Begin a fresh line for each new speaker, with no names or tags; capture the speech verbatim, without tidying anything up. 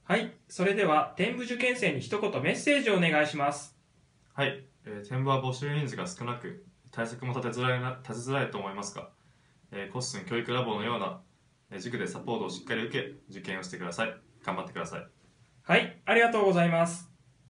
はい、それでは天部受験生に一言メッセージをお願いします。
はい、えー、天部は募集人数が少なく、対策も立てづらいな立てづらいと思いますが、えー、コッスン教育ラボのような、えー塾でサポートをしっかり受け、受験をしてください。頑張ってください。
はい、ありがとうございます。